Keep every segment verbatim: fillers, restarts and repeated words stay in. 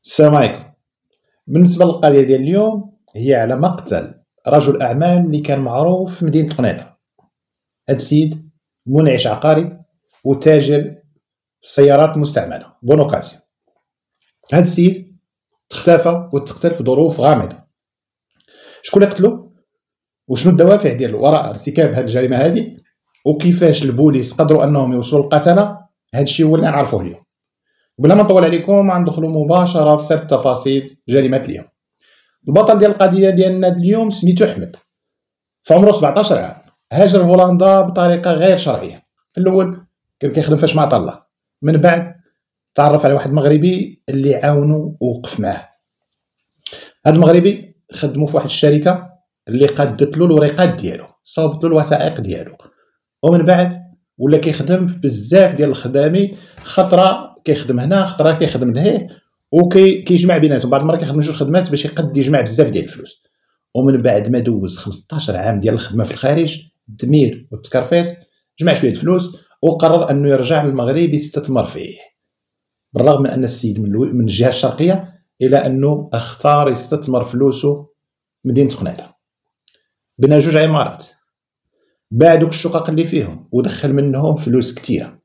السلام عليكم. بالنسبة للقضية ديال اليوم هي على مقتل رجل أعمال اللي كان معروف في مدينة قنيطرة. هاد السيد منعش عقاري وتاجر في السيارات المستعملة بون اوكازيون. هاد السيد تختفى وتقتل في ظروف غامضة. شكون اللي قتلو وشنو الدوافع ديالو وراء ارتكاب هاد الجريمة هادي وكيفاش البوليس قدروا انهم يوصلوا للقتلة، هادشي هو اللي نعرفوه اليوم. بلا ما نطول عليكم غندخلوا مباشرة في سرد تفاصيل جريمة اليوم. البطل ديال القضية ديالنا اليوم سميتو أحمد، في عمره سبعطاش عام، هاجر هولندا بطريقة غير شرعية. في الأول كان كيخدم فاش ما عطا الله، من بعد تعرف على واحد مغربي اللي عاونو ووقف معاه. هاد المغربي خدمو في واحد الشركة اللي قدت له الوريقات ديالو، صوبت له الوثائق ديالو، ومن بعد ولا كيخدم بزاف ديال الخدامي، خطرة كيخدم هنا خطرة كيخدم لهيه وكيجمع بيناتهم. بعض المرات كيخدم جوج خدمات باش يقد يجمع بزاف ديال الفلوس. ومن بعد ما دوز خمسطاش عام ديال الخدمه في الخارج، التدمير والتكرفيس، جمع شويه الفلوس وقرر انه يرجع للمغرب يستثمر فيه. بالرغم من ان السيد من, من الجهه الشرقيه، الى انه اختار يستثمر فلوسه مدينه قنيطره. بنى جوج عمارات، باع دوك الشقق اللي فيهم ودخل منهم فلوس كثيره.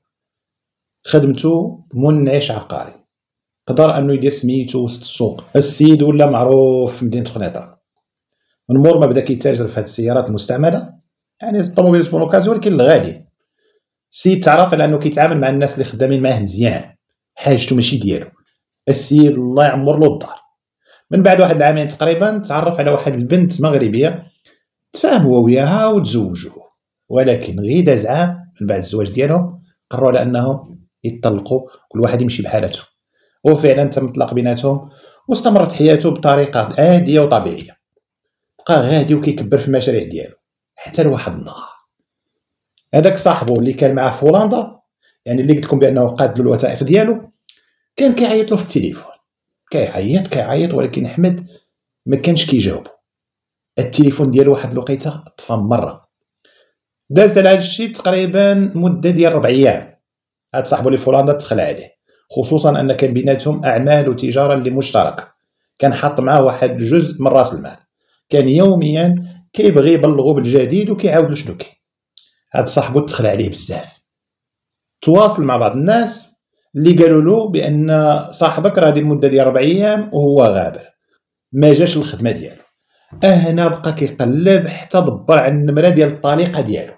خدمته منعش عقاري، قدر انه يدير سميتو وسط السوق. السيد ولا معروف في مدينه قنيطره. من مور ما بدا كيتاجر في هاد السيارات المستعمله، يعني الطوموبيل بون اوكازيون ولكن الغالي. السيد تعرف على انه كيتعامل مع الناس اللي خدامين معاه مزيان، حاجته ماشي ديالو. السيد الله يعمر له الدار. من بعد واحد العامين تقريبا تعرف على واحد البنت مغربيه، تفاهم هو وياها وتزوجوا، ولكن غير داز عام من بعد الزواج ديالهم قرروا على انهم يطلقوا، كل واحد يمشي بحالته. وفعلا تم الطلاق بيناتهم، واستمرت حياته بطريقه عاديه وطبيعيه. بقى غادي وكيكبر في المشاريع ديالو حتى لواحد النهار هذاك صاحبو اللي كان معاه في هولندا، يعني اللي قلت لكم بانه قاد له الوثائق ديالو، كان كيعيط له في التليفون، كيعيط كيعيط ولكن احمد ما كانش كيجاوبو. التليفون ديالو واحد الوقيته طفى مره. داز على هذا الشيء تقريبا مده ديال ربع ايام. هاد صاحبو اللي في هولندا تدخل عليه، خصوصا ان كان بيناتهم اعمال وتجاره اللي مشتركه. كان حاط معاه واحد جزء من راس المال، كان يوميا كيبغي يبلغو بالجديد وكيعاود له شنو كاين. هاد صاحبو تدخل عليه بزاف، تواصل مع بعض الناس اللي قالوا له بان صاحبك راه هذه المده ديال ربع ايام وهو غابر ما جاش للخدمه ديالو. هنا بقى كيقلب حتى دبر على النمره ديال الطليقه ديالو،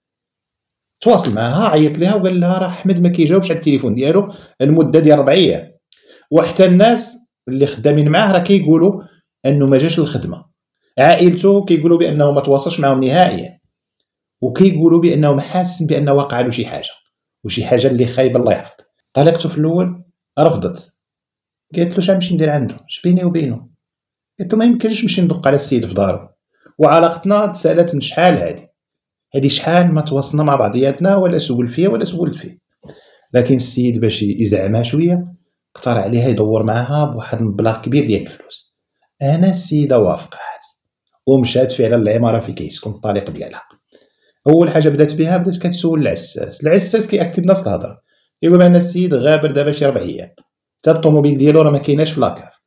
تواصل معها، عيط ليها وقال لها راه احمد ما كيجاوبش على التليفون ديالو المده ديال ربع ايام، وحتى الناس اللي خدامين معاه راه كيقولوا انه ما جاش للخدمه. عائلته كيقولوا بانه ما تواصلش معهم نهائيا، وكيقولوا بانه حاسس بانه واقع له شي حاجه وشي حاجه اللي خايبه الله يحفظ. طليقته في الاول رفضت، قالت له شنمشي ندير عنده، اش بيني وبينه؟ قالت له ما يمكنش نمشي ندق على السيد في دارو. وعلاقتنا تسالت من شحال هادي هادي شحال ما تواصلنا مع بعضياتنا، ولا سول فيا ولا سولت فيه. لكن السيد باش يزعمها شويه اقترح عليها يدور معاها بواحد المبلغ كبير ديال الفلوس. انا السيده وافقت ومشات فعلا للعماره في كيسكن الطريق ديالها. اول حاجه بدات بها بدات كتسول العساس. العساس كياكد نفس الهضره، يقول بان السيد غابر دابا شي ربع ايام، حتى الطوموبيل ديالو راه ما كايناش في لاكاف.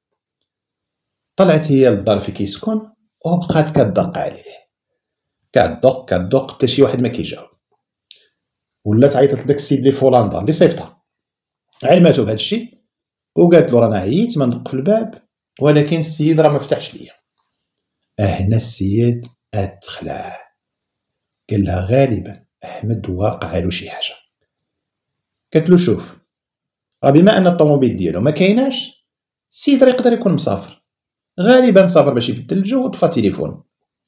طلعت هي للدار في كيسكن وبقات كتدق عليه، كتدق كتدق حتى شي واحد ما كيجاوب. ولات عيطت لداك السيد اللي في هولندا اللي صيفطها، علماتو بهذا الشيء وقالت له رانا عييت ما ندق في الباب، ولكن السيد راه ما فتحش ليا. هنا السيد ادخلاه، قال لها غالبا احمد واقع له شي حاجه. قالت له شوف، راه بما ان الطوموبيل ديالو ما كايناش، السيد راه يقدر يكون مسافر، غالبا سافر باش يبدل الجو وطفى تليفون،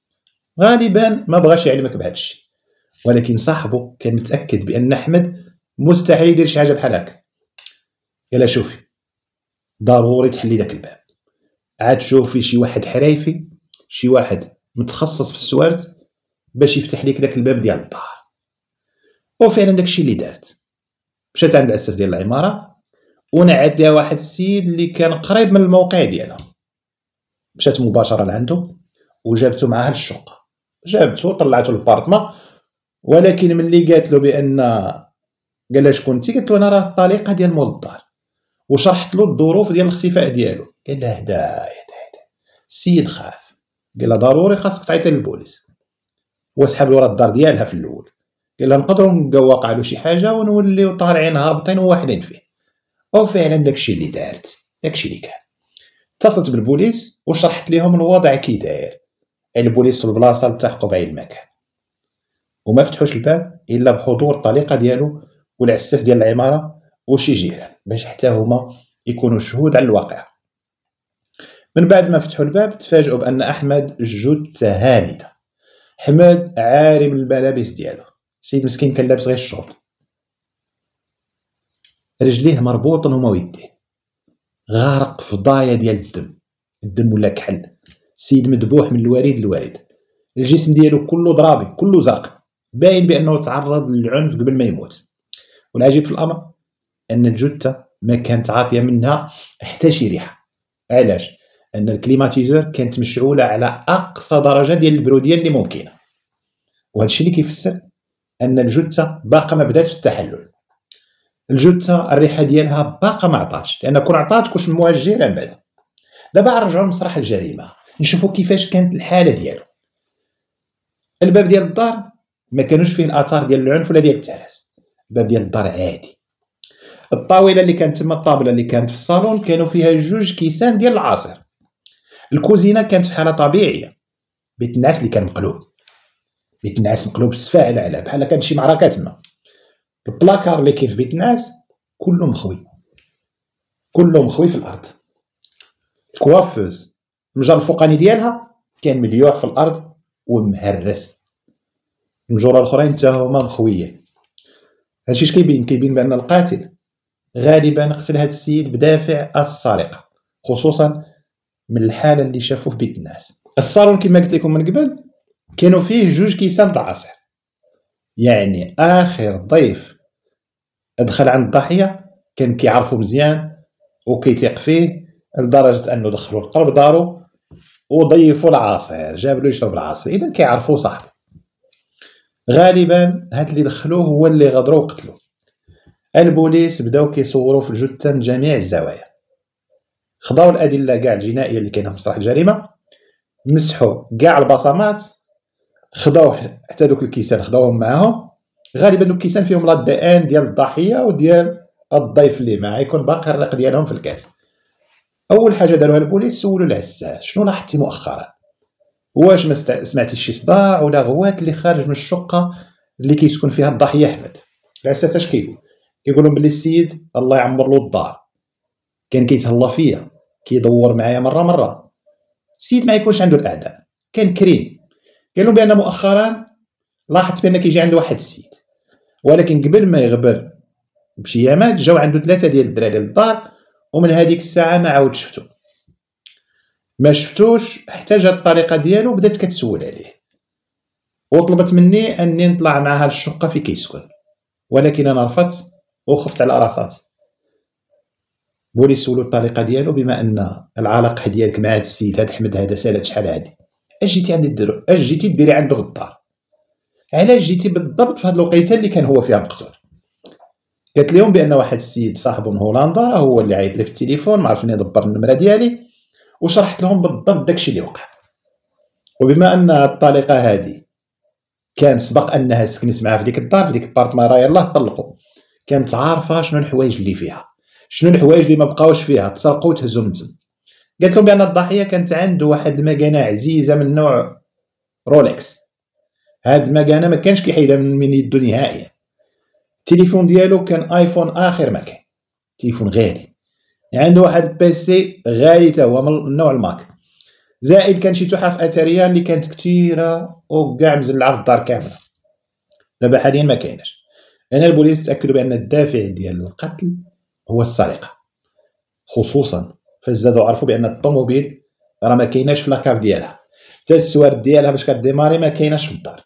غالبا ما بغاش يعلمك بهذا الشيء. ولكن صاحبه كان متاكد بان احمد مستحيل يدير شي حاجه بحال هكا. قال لها شوفي، ضروري تحلي داك الباب، عاد شوفي شي واحد حرايفي، شي واحد متخصص في السوارت باش يفتح لك داك الباب ديال الدار. وفعلا داكشي اللي دارت، مشات عند العساس ديال العماره ونعت ليها واحد السيد اللي كان قريب من الموقع ديالها. مشات مباشره لعنده وجابته معاها للشقه، جابته طلعته للبارطما. ولكن ملي قالت له بان، قال لها شكون انت؟ قالت له انا راه الطليقه ديال مول الدار. وشرحت له الظروف ديال الاختفاء ديالو. قال لها هدا هدا السيد خاف، قال لها ضروري خاصك تعيطي للبوليس، وسحب له راه الدار ديالها في الاول. قال لها نقدروا نلقاو واقع له شي حاجه ونوليو طالعين هابطين وواحدين فيه. وفعلا داكشي اللي دارت، داكشي اللي كان. اتصلت بالبوليس وشرحت لهم الوضع كي داير. البوليس في البلاصه التحقوا بعين المكان، وما فتحوش الباب الا بحضور الطليقه ديالو والعساس ديال العماره وشي جيران باش حتى هما يكونوا شهود على الواقع. من بعد ما فتحوا الباب تفاجئوا بان احمد جثه هامده. حماد عاري من الملابس ديالو، السيد مسكين كان لابس غير الشورت، رجليه مربوطين هما ويديه، غارق في ضايا ديال الدم، الدم ولا كحل. السيد مذبوح من الوريد للوريد، الجسم ديالو كله ضرابي كله زرق، باين بانه تعرض للعنف قبل ما يموت. والعجيب في الامر ان الجثه ما كانت عاطيه منها حتى شي ريحه. علاش؟ ان الكليماتيزور كانت مشعوله على اقصى درجه ديال البروديه اللي ممكنه، وهذا الشيء اللي كيفسر ان الجثه باقا ما بداتش التحلل. الجثه الريحه ديالها باقا ما عطاتش، لان كون عطات كون شموها الجيران بعدا. دابا نرجعوا لمسرح الجريمه نشوفوا كيفاش كانت الحاله ديالو. الباب ديال الدار ما كانوش فيه الاثار ديال العنف ولا ديال التعرس، الباب ديال الدار عادي. الطاوله اللي كانت تما، الطابله اللي كانت في الصالون كانوا فيها جوج كيسان ديال العصير. الكوزينه كانت في حاله طبيعيه، بيت النعاس اللي كان مقلوب، بيت النعاس مقلوب السفاعل على بحال كانت شي معركه تما. البلاكار اللي كاين في بيت النعاس كله مخوي، كله مخوي في الارض. الكوافوز المجر الفوقاني ديالها كان مليوح في الارض ومهرس، المجوره الاخرين حتى هما مخويين. هادشي اش كيبين؟ كيبين بان القاتل غالبا قتل هذا السيد بدافع السرقه، خصوصا من الحاله اللي شافوه في بيت الناس. الصالون كما قلت لكم من قبل كانوا فيه جوج كيسان د العصير، يعني اخر ضيف دخل عند الضحيه كان كيعرفو مزيان وكيتيق فيه لدرجه انه دخلوا لقرب دارو وضيفوا العصير، جاب له يشرب العصير، اذا كيعرفوا صاحبه. غالبا هاد اللي دخلوه هو اللي غدروا وقتلوه. البوليس بداو كيصوروا في الجثه من جميع الزوايا، خداو الادله كاع الجنائيه اللي كاينه في مسرح الجريمه، مسحوا كاع البصمات، خداو حتى دوك الكيسان خداوهم معاهم. غالبا دوك الكيسان فيهم لا دي ان ديال الضحيه وديال الضيف اللي معاه، يكون باقي الريق ديالهم في الكاس. اول حاجه داروها البوليس سولوا العساس شنو لاحظتي مؤخرا، واش ما سمعتي شي صداع ولا غوات اللي خارج من الشقه اللي كيسكن فيها الضحيه احمد. العساس اش كيقول؟ كيقول لهم بلي السيد الله يعمر له الدار كان كيتهلا فيا، كيدور معايا مره مره، السيد ما يكونش عنده الاعداء، كان كريم. قال لهم بان مؤخرا لاحظت بان كيجي عنده واحد السيد، ولكن قبل ما يغبر بشي يامات جاو عنده ثلاثه ديال الدراري للدار، ومن هذيك الساعه ما عاود شفتو، ما شفتوش حتى جات الطريقه ديالو بدات كتسول عليه، وطلبت مني اني نطلع معها للشقه في كيسكن، ولكن انا رفضت وخفت على راساتي. بوليس سولو الطريقه ديالو، بما ان العلاقه ديالك مع هذا السيد هذا احمد هذا سالت شحال هادي، اش جيتي عندي ديرو، اش جيتي ديري عنده الدار، علاش جيتي بالضبط في هذه الوقيته اللي كان هو فيها مقتول؟ قالت لهم بان واحد السيد صاحبه من هولندا راه هو اللي عيط لي في التليفون، ما عرفني يدبر النمره ديالي، وشرحت لهم بالضبط داكشي اللي وقع. وبما ان الطليقه هذه كان سبق انها سكنت معاه في ديك الدار في ديك البارتمان راه يلاه طلقوا، كانت عارفه شنو الحوايج اللي فيها، شنو الحوايج اللي ما بقاوش فيها، تسرقوا وتهزوا من تما. قالت لهم بان الضحيه كانت عنده واحد المكانه عزيزه من نوع رولكس، هاد المكانه ما كانش كيحيدها من يدو نهائيا. التليفون ديالو كان ايفون اخر مكان، تليفون غالي، عنده واحد البيسي غالي حتى هو من نوع الماك، زائد كان شي تحف اثريه اللي كانت كثيره وكاع مزلعه في الدار كامله. دابا حاليا ما كايناش. هنا البوليس تاكدوا بان الدافع ديال القتل هو السرقه، خصوصا فزادوا عرفوا بان الطوموبيل راه ما كايناش في لاكاف ديالها، حتى السوارد ديالها باش كديماري ما كايناش في الدار.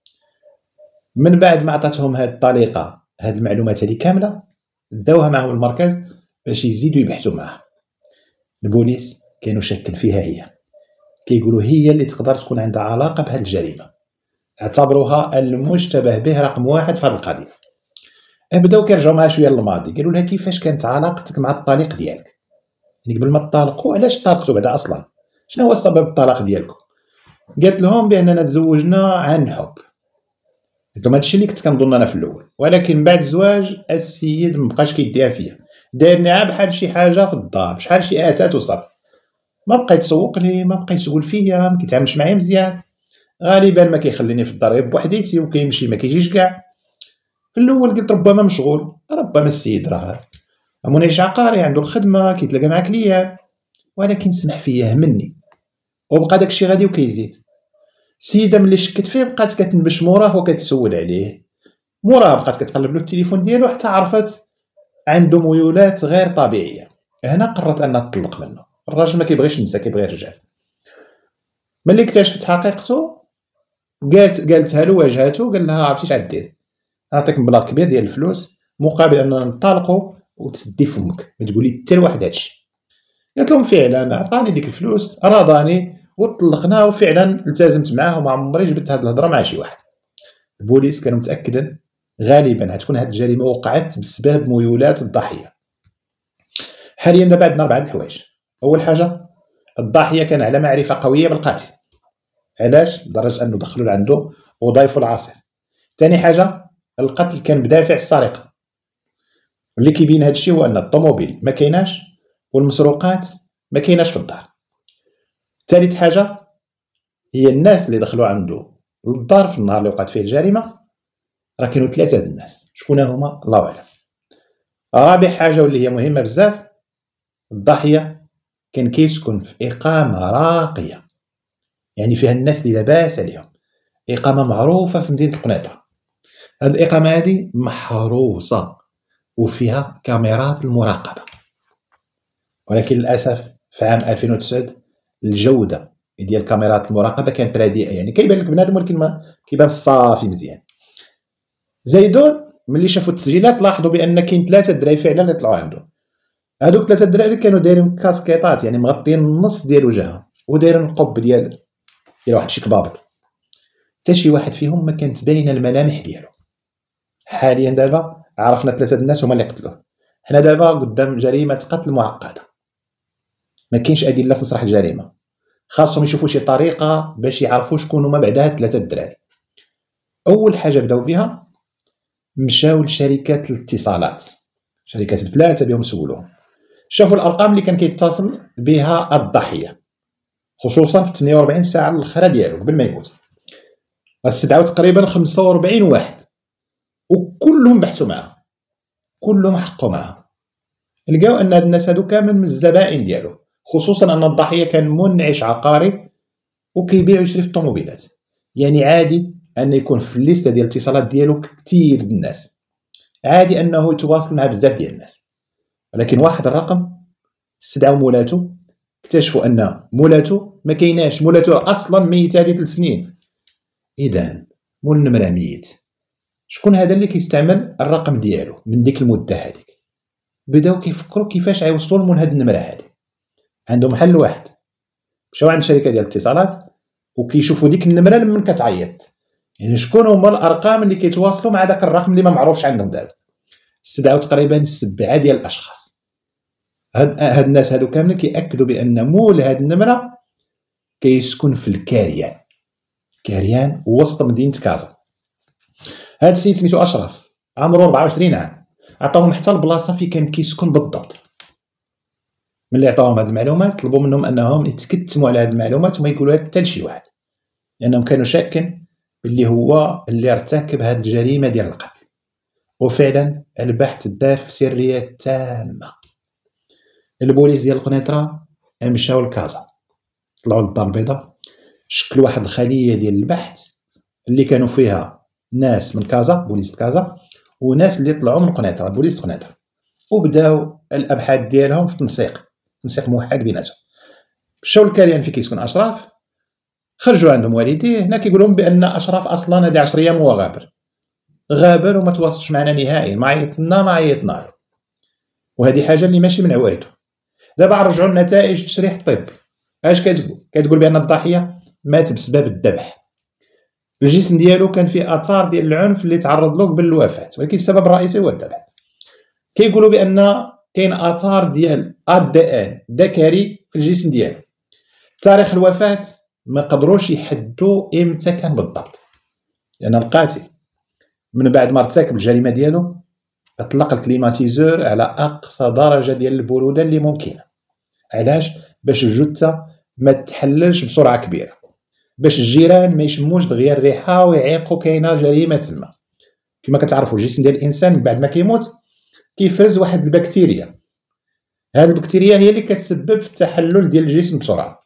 من بعد ما عطاتهم هاد الطريقه هاد المعلومات هذه كامله، داوها معهم المركز باش يزيدوا يبحثوا معها. البوليس كانوا شاكين فيها هي، كيقولوا هي اللي تقدر تكون عندها علاقه بهاد الجريمه، اعتبروها المشتبه به رقم واحد في هذه القضيه. بداو كيرجعوا معها شويه للماضي، قالوا لها كيفاش كانت علاقتك مع الطليق ديالك، يعني قبل ما تطالقوا علاش طالقتوا بعدا اصلا، شنو هو سبب الطلاق ديالكم؟ قالت لهم باننا تزوجنا عن حب. قلت لهم هادشي اللي كنت كنظن انا في الاول، ولكن بعد الزواج السيد مبقاش كيديها فيا، دايرني عا بحال شي حاجه في الدار، بشحال شي اتات وصافي، ما بقى يتسوق لي، ما بقى يسول فيا، ما كيتعاملش معايا مزيان، غالبا ما كيخليني في الدار غير بوحديتي وكيمشي ما كيجيش كاع. في الاول قلت ربما مشغول، ربما السيد راه منعش عقاري عنده الخدمه كيتلاقى مع كليان، ولكن سمح فيا همني وبقى داكشي غادي وكيزيد. السيده ملي شكت فيه بقات كتنبش موراه وكتسول عليه، موراه بقات كتقلب له التليفون ديالو حتى عرفت عنده ميولات غير طبيعيه. هنا قررت انها تطلق منه، الراجل ما كيبغيش النساء كيبغي الرجال. ملي اكتشفت حقيقته قالت قالتها له واجهته، قال لها عرفتي اش غدير، نعطيك مبلغ كبير ديال الفلوس مقابل اننا نطالقوا وتسدي فمك ما تقولي حتى لواحد هادشي. قالت لهم فعلا عطاني ديك الفلوس رضاني وطلقناه، وفعلا التزمت معاه وما عمري جبت هاد الهضره مع شي واحد. البوليس كانوا متاكدين غالبا غتكون هاد الجريمه وقعت بسبب ميولات الضحيه. حاليا دابا عندنا اربعه الحوايج. اول حاجه الضحيه كان على معرفه قويه بالقاتل، علاش؟ لدرجه انه دخلوا لعنده وضيفوا العصير. ثاني حاجه القتل كان بدافع السرقه، واللي كيبين هادشي هو ان الطوموبيل ما كايناش والمسروقات ما كايناش في الدار. ثالث حاجه هي الناس اللي دخلوا عنده للدار في النهار اللي وقعت فيه الجريمه راه كانوا ثلاثه د الناس، شكون هما الله اعلم. رابع حاجه واللي هي مهمه بزاف، الضحيه كان كيسكن في اقامه راقيه، يعني فيها الناس اللي لاباس عليهم، اقامه معروفه في مدينه القنيطره. هاد الاقامه هادي محروسه وفيها كاميرات المراقبه، ولكن للاسف في عام ألفين وتسعة الجوده ديال كاميرات المراقبه كانت رديئه، يعني كيبان لك بنادم ولكن ما كيبان صافي مزيان. زايدون ملي شافوا التسجيلات لاحظوا بان كاين ثلاثه الدراري فعلا اللي طلعوا عنده. هادوك ثلاثه الدراري كانوا دايرين كاسكيطات، يعني مغطيين النص ديال وجههم ودايرين قب ديال ديال واحد شي كبابط، حتى شي واحد فيهم ما كانت باينه الملامح ديالو. حاليا دابا عرفنا ثلاثه الناس هما اللي قتلوه. حنا دابا قدام جريمه قتل معقده، ما كاينش ادله في مسرح الجريمه، خاصهم يشوفوا شي طريقه باش يعرفوا شكون هما بعدا هاد ثلاثه الدراري. اول حاجه بداو بها مشاو لشركات الاتصالات، شركات بثلاثه بهم سولوهم، شافوا الارقام اللي كان كيتصل بها الضحيه خصوصا في ثمانية وأربعين ساعه الاخيره ديالو قبل ما يموت، استدعوا تقريبا خمسة وأربعين واحد وكلهم بحثوا معاه، كلهم حقوا معاه. لقاو ان هاد الناس هادو كامل من الزبائن ديالو، خصوصا ان الضحيه كان منعش عقاري وكيبيع ويشري في الطوموبيلات، يعني عادي ان يكون في الليسته ديال الاتصالات ديالو كثير د الناس، عادي انه يتواصل مع بزاف ديال الناس. ولكن واحد الرقم استدعوا مولاتو، اكتشفوا ان مولاتو ما كايناش، مولاتو اصلا ميت هذه ثلاث سنين. اذا مول النمره ميت، شكون هذا اللي كيستعمل الرقم ديالو من ديك المده هذيك؟ بداو كيفكروا كيفاش غيوصلوا لمول هذه النمره هذه. عندهم حل واحد، مشاو عند شركه ديال الاتصالات وكيشوفوا ديك النمره لمن كتعيط، يعني شكون هما الارقام اللي كيتواصلوا مع داك الرقم اللي ما معروفش عندهم دابا. استدعوا تقريبا سبعه ديال الاشخاص. هاد هاد الناس هادو كاملين كيأكدوا بان مول هاد النمره كيسكن في الكاريان، كاريان وسط مدينه كازا. هاد السيد سميتو اشرف، عمره أربعة وعشرين عام، عطاهم حتى البلاصه فين كان كيسكن بالضبط. ملي عطاوهم هاد المعلومات طلبوا منهم انهم يتكتموا على هاد المعلومات وما يقولوها حتى لشي واحد، لانهم كانوا شاكين باللي هو اللي ارتكب هاد الجريمه ديال القتل. وفعلا البحث دار في سريه تامه. البوليس ديال القنيطره مشاو لكازا، طلعوا للدار البيضاء، شكلوا واحد الخليه ديال البحث اللي كانوا فيها ناس من كازا، بوليس كازا، وناس اللي طلعوا من قنيطره، بوليس قنيطره، وبداو الابحاث ديالهم في تنسيق تنسيق موحد بيناتهم. مشاو للكاريان فين كيسكن اشرف، خرجوا عندهم والديه، هنا كيقول لهم بان اشرف اصلا هذه عشر ايام وهو غابر غابر وما تواصلش معنا نهائيا، ما عيطنا ما عيطنا له، وهذه حاجه اللي ماشي من عوايده. دابا رجعوا لنتائج التشريح الطبي، اش كتقول؟ كتقول بان الضحيه مات بسبب الذبح. الجسم ديالو كان فيه اثار ديال العنف اللي تعرض له قبل الوفاه، ولكن السبب الرئيسي هو الذبح. كيقولوا بان كاين اثار ديال اد ان ذكري في الجسم ديالو. تاريخ الوفاه ما قدروش يحددوا امتى كان بالضبط، لان القاتل من بعد ما ارتكب الجريمه ديالو اطلق الكليماتيزور على اقصى درجه ديال البروده اللي ممكنه. علاش؟ باش الجثه ما تحللش بسرعه كبيره، باش الجيران ما يشموش دغيا الريحه ويعيقوا كاينه جريمه تما. كما كتعرفوا الجسم ديال الانسان بعد ما كيموت كيفرز واحد البكتيريا، هذه البكتيريا هي اللي كتسبب في التحلل ديال الجسم بسرعه.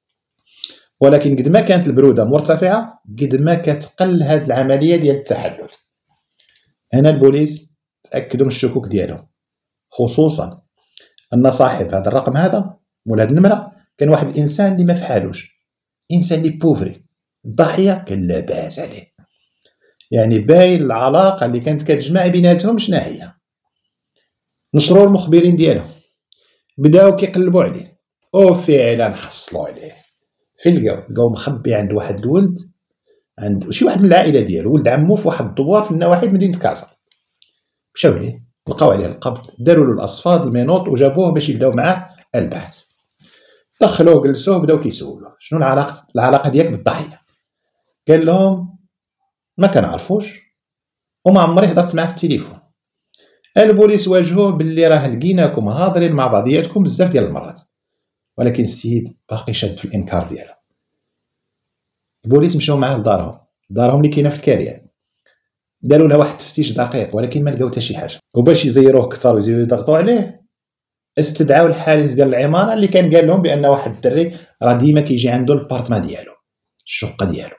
ولكن قد ما كانت البروده مرتفعه قد ما كتقل هذه العمليه ديال التحلل. هنا البوليس تاكدوا من الشكوك ديالهم، خصوصا ان صاحب هذا الرقم هذا ولا هذه النمره كان واحد الانسان اللي ما فحالوش، انسان اللي بوفري. الضحيه كان لاباس عليه، يعني باين العلاقه اللي كانت كتجمع بيناتهم شنو هي. نشروا المخبرين ديالهم، بداو كيقلبوا عليه، وفعلا حصلوا عليه. فين لقاو؟ لقاو مخبي عند واحد الولد، عند شي واحد من العائله ديالو، ولد عمو في واحد الدوار في النواحي مدينه كازا. مشاو ليه، لقاو عليه القبض، داروا له الاصفاد المينوط وجابوه باش يبداو معاه البحث. دخلوه جلسوه بداو كيسولوه شنو العلاقه العلاقه ديالك بالضحيه. قال لهم ما كنعرفوش وما عمري هضرت معاه في التليفون. البوليس واجهوه باللي راه لقيناكم هاضرين مع بعضياتكم بزاف ديال المرات، ولكن السيد باقي شاد في الانكار ديالو. البوليس مشاو معاه لدارهم، دارهم اللي كاينه في الكاريان، داروا لها واحد التفتيش دقيق ولكن ما لقاو حتى شي حاجه. وباش يزيروه اكثر ويزيدوا يضغطوا عليه استدعاو الحارس ديال العماره اللي كان قال لهم بان واحد الدري راه ديما كيجي عنده البارتما ديالو، الشقه ديالو.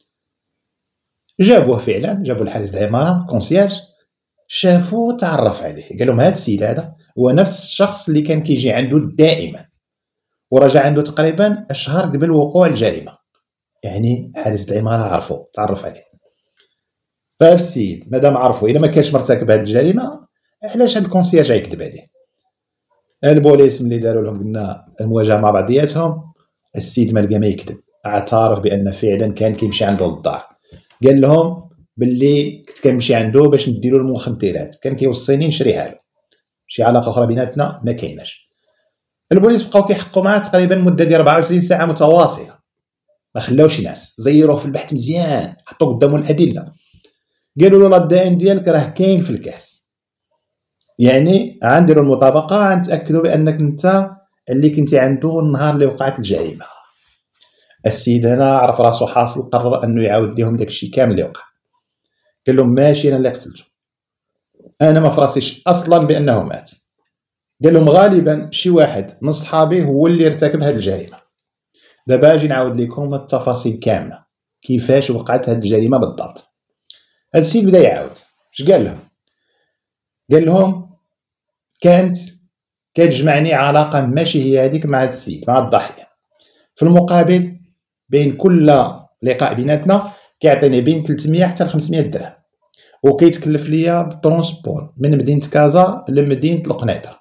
جابوه فعلا، جابوا الحارس العماره كونسياج، شافوه تعرف عليه، قال لهم هذا السيد هذا هو نفس الشخص اللي كان كيجي عنده دائما ورجع عنده تقريبا اشهر قبل وقوع الجريمه. يعني حارس العماره عرفوه تعرف عليه. فهاد السيد مادام عرفوا الا ما كانش مرتكب هذه الجريمه علاش هاد الكونسياج غيكذب عليه؟ البوليس ملي داروا لهم قلنا المواجهه مع بعضياتهم، السيد ما لقى ما يكذب، اعترف بان فعلا كان كيمشي عنده للدار. قال لهم باللي كنت كنمشي عنده باش نديرو المخدرات، كان كيوصيني نشريها له، شي علاقه اخرى بيناتنا ما كايناش. البوليس بقاو كيحققوا معاه تقريبا مده ديال أربعة وعشرين ساعه متواصله، ما خلاوش ناس، زيروه في البحث مزيان، حطوا قدامه الادله، قالوا له الدي ان ديالك راه كاين في الكاس، يعني غنديروا المطابقه، غنتاكدوا بانك انت اللي كنتي عنده النهار اللي وقعت الجريمه. السيد هنا عرف راسو حاصل، قرر انه يعاود لهم داكشي كامل اللي وقع. قال لهم ماشي انا اللي قتلته، انا ما فراسيش اصلا بانه مات. قال لهم غالبا شي واحد من صحابي هو اللي ارتكب هذه الجريمه. دابا اجي نعاود لكم التفاصيل كامله كيفاش وقعت هذه الجريمه بالضبط. هذا السيد بدا يعاود. اش قال لهم؟ قال لهم كانت كتجمعني علاقه ماشي هي هذيك مع هذا السيد مع الضحيه. في المقابل بين كل لقاء بيناتنا كيعطيني بين ثلاثمية حتى خمسمية درهم، وكيتكلف ليا بالترونسبور من مدينه كازا لمدينه القنيطره.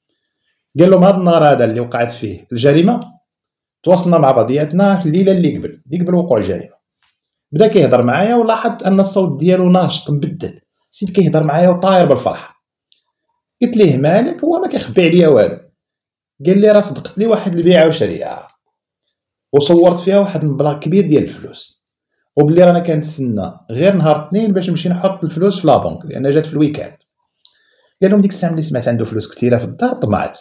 قال لهم هذا النهار هذا اللي وقعت فيه الجريمه تواصلنا مع بعضياتنا الليله اللي قبل اللي قبل وقوع الجريمه. بدا كيهضر معايا ولاحظت ان الصوت ديالو ناشط مبدل، السيد كيهضر معايا وطاير بالفرحه. قلت ليه مالك؟ هو ما كيخبي عليا والو. قال لي راه صدقت لي واحد البيعه وشريعه وصورت فيها واحد المبلغ كبير ديال الفلوس، وبلي رانا كنتسنى غير نهار الاثنين باش نمشي نحط الفلوس في لابونك لان جات في الويكاند. قال لهم ديك الساعه ملي سمعت عنده فلوس كثيره في الدار طمعت،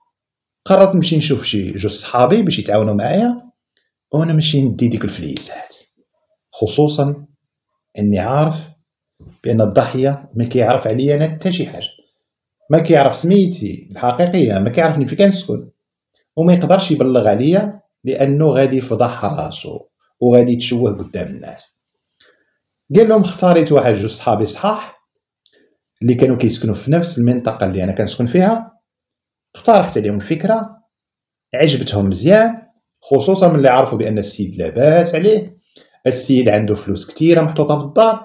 قررت نمشي نشوف شي جوج صحابي باش يتعاونوا معايا وانا ماشي ندي ديك الفليسات، خصوصا اني عارف بان الضحيه ما كيعرف عليا انا حتى شي حاجه، ما كيعرف سميتي الحقيقيه، ما كيعرفني فين كنسكن، وما يقدرش يبلغ عليا لانه غادي يفضح راسو وغادي يتشوه قدام الناس. قال لهم اختاريت واحد جوج صحابي صحاح اللي كانوا كيسكنوا في نفس المنطقه اللي انا كنسكن فيها، اقترحت عليهم الفكره، عجبتهم مزيان، خصوصا من اللي عرفوا بان السيد لاباس عليه، السيد عنده فلوس كثيره محطوطه في الدار،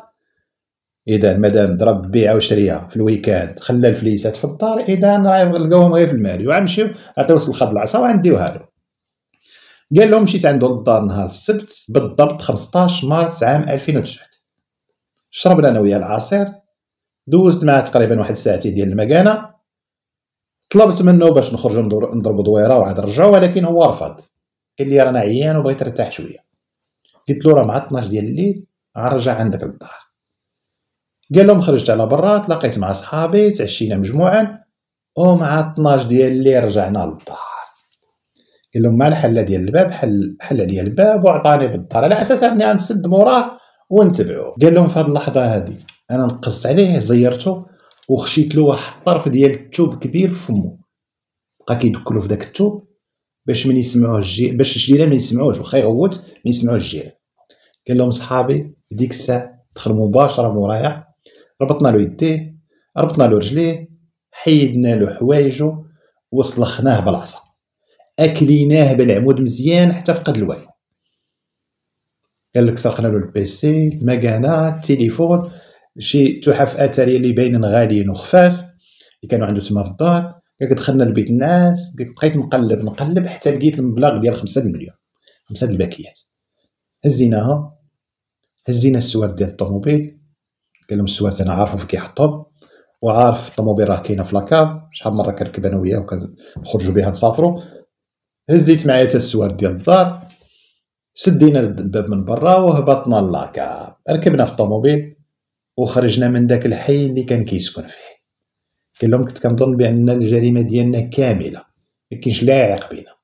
اذا مادام ضرب بيعه وشريه في الويكاند خلى الفليسات في الدار، اذا راه لقاوهم غير في المال، وغنمشيو عطيو الخد العصا وغنديوها له. قال لهم مشيت عنده للدار نهار السبت بالضبط خمسطاش مارس عام ألفين وتسعة. شربنا انا وياه العصير، دوزت معاه تقريبا واحد ساعتين ديال المكانه، طلبت منه باش نخرجوا نضربوا دويره وعاد نرجعوا، ولكن هو رفض. قال لي رانا عيان وبغيت نرتاح شويه. قلت له راه مع اثناش ديال الليل غنرجع عندك للدار. قال لهم خرجت على برا، تلاقيت مع صحابي، تعشينا مجموعا، ومع اثناش ديال الليل رجعنا للدار. قال لهم مع الحله ديال الباب، حل حل عليا الباب وعطاني بالدار على اساس اني غنسد موراه ونتبعو. قال لهم في هذه اللحظه هذه انا نقصت عليه، زيرته وخشيت له واحد الطرف ديال الثوب كبير في فمو، بقى كيدكلو في داك الثوب باش من يسمعوه الجي باش الجيران ما يسمعوش، واخا يغوت ما يسمعوش الجيران. قال لهم صحابي في ديك الساعه دخلوا مباشره مورايا، ربطنا له يديه، ربطنا له رجليه، حيدنا له حوايجو وسلخناه بالعصا، اكليناه بالعمود مزيان حتى فقد الوعي. قال لك سرقنا له البيسي، المكانه، التليفون، شي تحف اثريه اللي باينين غاليين وخفاف اللي كانوا عنده تما في الدار. قال لك دخلنا لبيت الناس، قال لك بقيت نقلب نقلب حتى لقيت المبلغ ديال خمسة المليون، خمسة الباكيات. هزيناها، هزينا السوارت ديال الطوموبيل. قال لهم السوارت انا عارفو فين كيحطهم، وعارف الطوموبيل راه كاينه في لاكاب، شحال مره كنركب انا وياه وكنخرجوا بها نسافروا. هزيت معايا حتى السوارت ديال الدار، سدينا الباب من برا وهبطنا لاكاب، ركبنا في الطوموبيل وخرجنا من داك الحي اللي كان كيسكن فيه. قال لهم كنت كنظن بان الجريمه ديالنا كامله، ما كاينش لاعق بينا.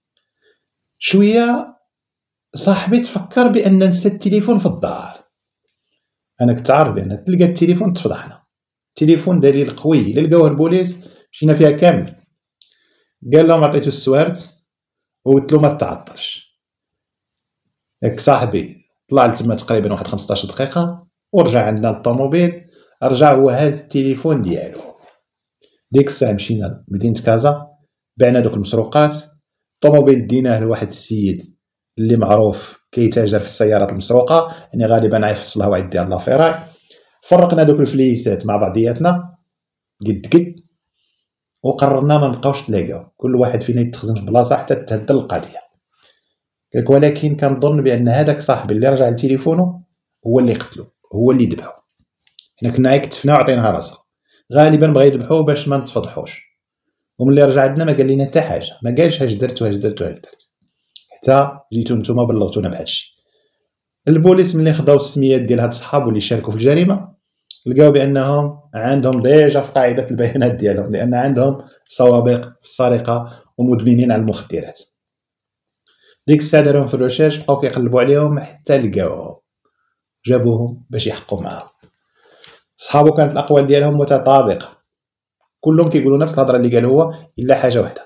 شويه صاحبي تفكر بان نسى التليفون في الدار. انا كنت عارف بان تلقى التليفون تفضحنا، التليفون دليل قوي، الا لقاوه البوليس مشينا فيها كامل. قال لهم عطيتو السوارت وقلت له ما تعطلش. ياك صاحبي طلع لتما تقريبا واحد خمسطاش دقيقه ورجع عندنا للطوموبيل، رجع هو هاز التليفون ديالو. ديك الساعه مشينا لمدينه كازا، بعنا دوك المسروقات، الطوموبيل ديناه لواحد السيد اللي معروف كيتاجر في السيارات المسروقه، يعني غالبا غيفصلها ويديها لافيراي. فرقنا دوك الفليسات مع بعضياتنا قد قد، وقررنا ما نبقاوش تلاقاو، كل واحد فينا يتخزن في بلاصه حتى تهدل القضيه. قالك ولكن كنظن بان هذاك صاحبي اللي رجع لتليفونه هو اللي قتلو، هو اللي ذبحو. حنا كنا غير كتفنا وعطيناها راسها، غالبا بغا يذبحوه باش ما نتفضحوش. وملي رجع عندنا ما قال لنا حتى حاجه، ما قالش اش درت واش درت واش درت، حتى جيتو نتوما بلغتونا بهذا الشيء. البوليس ملي خداو السميات ديال هاد الصحاب اللي شاركوا في الجريمه، لقاو بانهم عندهم ديجا في قاعده البيانات ديالهم، لان عندهم سوابق في السرقه ومدمنين على المخدرات. ديك الساعه دارهم في الريشيرش، بقاو كيقلبوا عليهم حتى لقاوهم، جابوهم باش يحقوا معاهم. صحابو كانت الاقوال ديالهم متطابقه، كلهم كيقولوا نفس الهضره اللي قال هو، الا حاجه وحده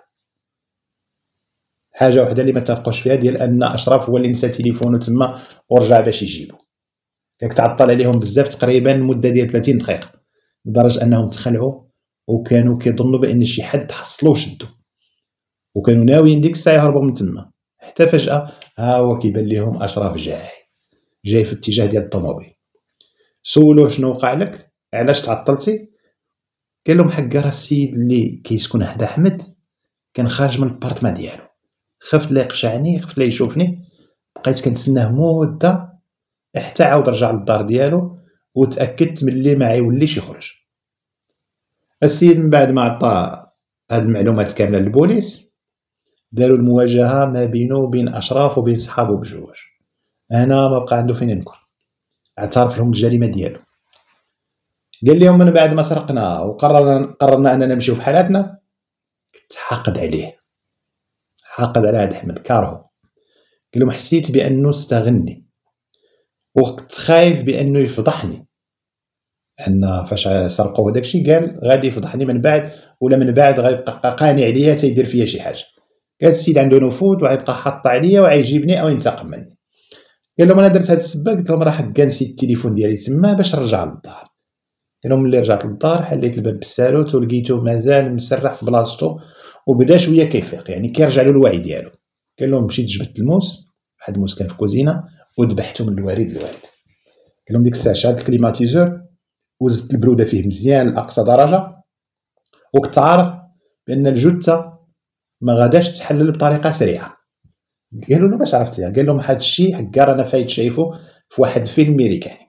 حاجه وحده اللي ما اتفقوش فيها، ديال ان اشرف هو اللي نسى تليفونه تما ورجع باش يجيبو. كاك تعطل عليهم بزاف، تقريبا مده ديال ثلاثين دقيقه، لدرجه انهم تخلعوا وكانوا كيظنوا بان شي حد حصلو وشدو، وكانوا ناويين ديك الساعه يهربوا من تما. حتى فجاه ها هو كيبان لهم اشرف جاي جاي في الاتجاه ديال الطوموبيل. سولوه شنو وقع لك، علاش تعطلتي؟ قال لهم حق راه السيد اللي كيسكن حدا احمد كان خارج من البارطمان ديالو، خفت لا يقشعني، خفت لا يشوفني، بقيت كنتسناه مده حتى عاود رجع للدار ديالو وتاكدت من اللي ما غيوليش يخرج. السيد من بعد ما عطى هاد المعلومات كامله للبوليس، داروا المواجهه ما بينه وبين اشراف وبين صحابه بجوج. انا ما بقى عنده فين ينكر، اعترف لهم الجريمه ديالو. قال لهم من بعد ما سرقنا وقررنا قررنا اننا نمشيو في حالاتنا، كنت حاقد عليه، حاقد على هاد احمد، كارهو. قال لهم حسيت بانه استغني، وكنت خايف بانه يفضحني، ان فاش سرقوه داكشي قال غادي يفضحني من بعد، ولا من بعد غيبقى قانع عليا تيدير فيا شي حاجه. قال السيد عنده نفوذ وغيبقى حاط عليا وغيجيبني او ينتقم مني. قال لهم انا درت هاد السبه، قلت لهم راه حكا نسيت التليفون ديالي تما باش نرجع للدار. قال لهم ملي رجعت للدار حليت الباب بالساروت ولقيتو مازال مسرح في بلاصتو وبدا شويه كيفيق، يعني كيرجع له الوعي ديالو. قال لهم مشيت جبت الموس، واحد الموس كان في الكوزينه، وذبحته من الوريد للوريد. قال لهم ديك الساعه شعلت الكليماتيزور وزدت البروده فيه مزيان لاقصى درجه، وكنت عارف بان الجثه ما غاداش تحلل بطريقه سريعه، قالوا له باش عرفتيها؟ قال لهم هذا الشيء حكا رانا فايت شايفه في واحد الفيلم امريكاني.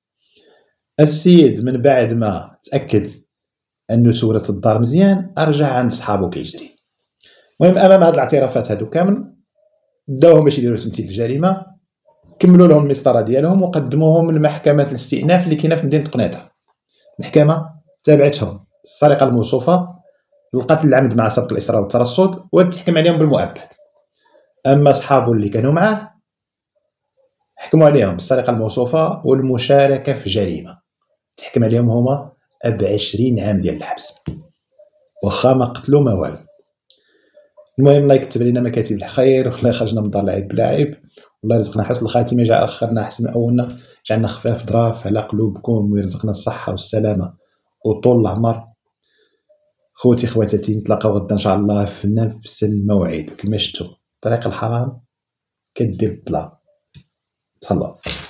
السيد من بعد ما تاكد انه سورة الدار مزيان رجع عند صحابو كيجري. المهم امام هاد الاعترافات هادو كامل داوهم باش يديروا تمثيل الجريمه، كملوا لهم المسطره ديالهم وقدموهم لمحكمه الاستئناف اللي كاينه في مدينه قنيطره. المحكمه تابعتهم السرقه الموصوفه، القتل العمد مع سبق الاصرار والترصد، وتحكم عليهم بالمؤبد. اما صحابو اللي كانوا معاه حكموا عليهم بالسرقه الموصوفه والمشاركه في جريمه، تحكم عليهم هما بعشرين عام ديال الحبس واخا ما قتلوا ما والو. المهم الله يكتب علينا مكاتب الخير، والله يخرجنا من دار العيب بلا عيب، والله يرزقنا حسن الخاتمه، يجعل اخرنا احسن من اولنا، يجعلنا خفاف ظراف على قلوبكم، ويرزقنا الصحه والسلامه وطول العمر. خوتي خواتاتي نتلاقاو غدا ان شاء الله في نفس الموعد. كما شفتوا طريق الحرام كدير الظلام. تهلاو.